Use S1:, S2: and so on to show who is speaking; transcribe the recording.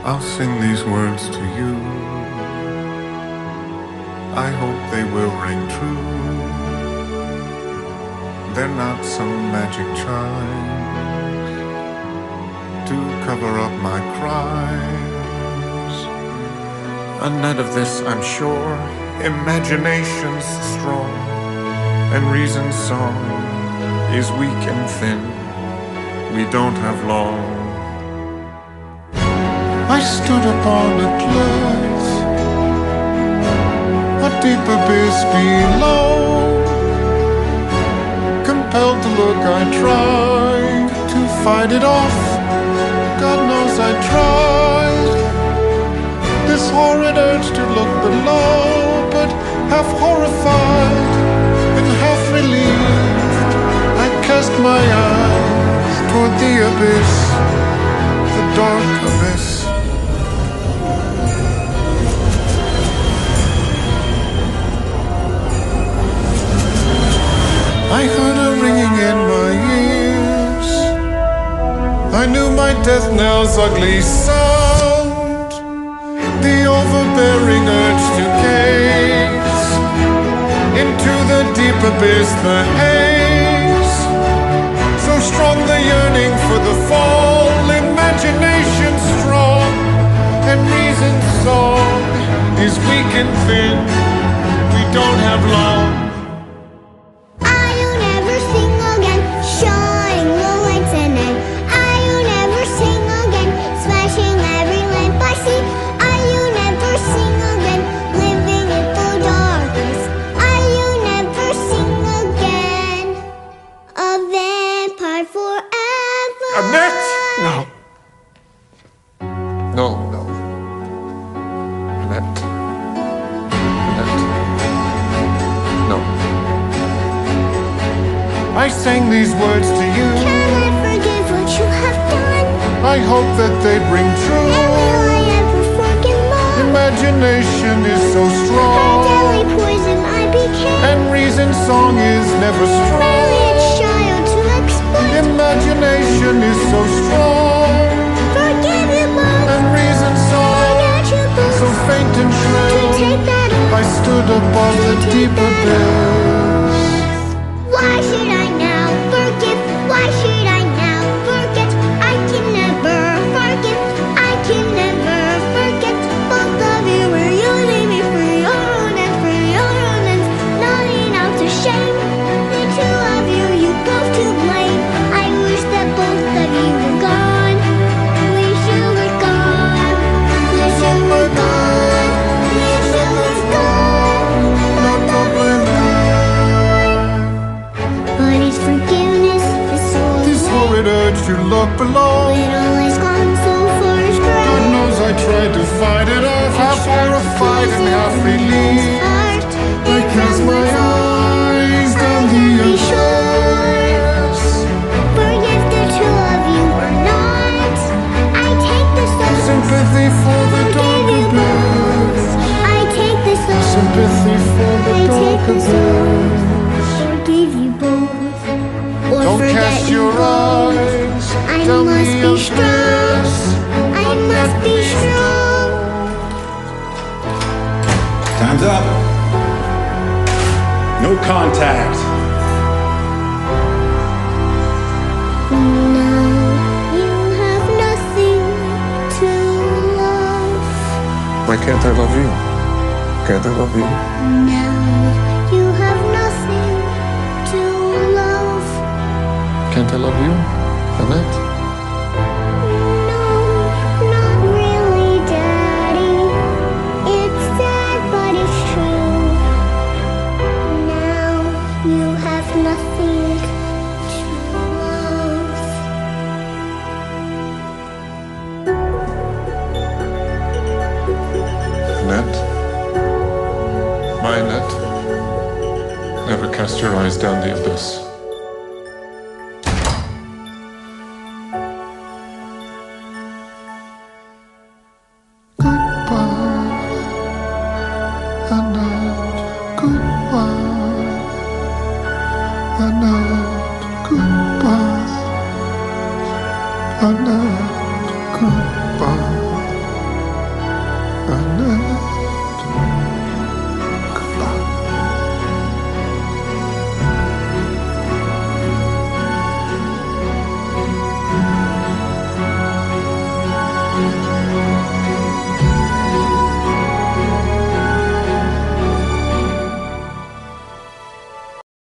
S1: I'll sing these words to you. I hope they will ring true. They're not some magic chimes to cover up my crimes. Annette of this I'm sure, imagination's strong, and reason's song is weak and thin. We don't have long. I stood upon a cliff, a deep abyss below. Compelled to look, I tried to fight it off. God knows I tried. This horrid urge to look below, but half horrified and half relieved, I cast my eyes toward the abyss, the dark abyss. I heard a ringing in my ears. I knew my death knell's ugly sound, the overbearing urge to gaze into the deep abyss, the haze. So strong the yearning for the fall, imagination strong, and reason's song is weak and thin. We don't have long. Annette! No. No, no. Annette. Annette. No. I sang these words to you.
S2: Can I forgive what you have done?
S1: I hope that they'd ring true.
S2: And will I ever forget love?
S1: Imagination is so strong.
S2: A deadly poison I became.
S1: And reason's song is never strong.
S2: Merely a child to exploit.
S1: Imagination is so strong.
S2: Forgive you both.
S1: And reason's song
S2: Forget you both.
S1: so faint and shrill.
S2: To take that oath.
S1: I stood above the deep abyss.
S2: Why should I now forgive? Why should I now forget? I can never forgive. I can never forget. Both of you were using me for your own ends, for your own ends. Nodding out to shame. The two of you, you both to blame. I wish that both of you were gone. Wish you were gone. Wish you were gone. Wish you were gone.
S1: Not to blame me.
S2: But his forgiveness is so
S1: This horrid urge to look below.
S2: It always gone so far astray.
S1: God knows I tried to fight it off, half horrified and half relieved. I cast my eyes down the abyss.
S2: Forget the two of you or not. I take the soul.
S1: Sympathy for the dark
S2: Forgive you
S1: abyss.
S2: both. I take the soul.
S1: Sympathy for the
S2: I
S1: dark
S2: take the soul.
S1: abyss.
S2: Forgive you both. Or
S1: Don't
S2: forget
S1: cast
S2: you
S1: your
S2: both.
S1: eyes
S2: I
S1: down
S2: must
S1: the
S2: be strong.
S1: abyss.
S2: I must be strong.
S3: Time's up. No contact.
S2: Now you have nothing to love.
S1: Why can't I love you? Can't I love you?
S2: Now you have nothing to love.
S1: Can't I love you, Annette?
S2: No, not really, Daddy. It's sad, but it's true. Now you have nothing to love.
S1: Annette? My Annette? Never cast your eyes down the abyss. Annette, goodbye. Annette, goodbye. Annette, goodbye.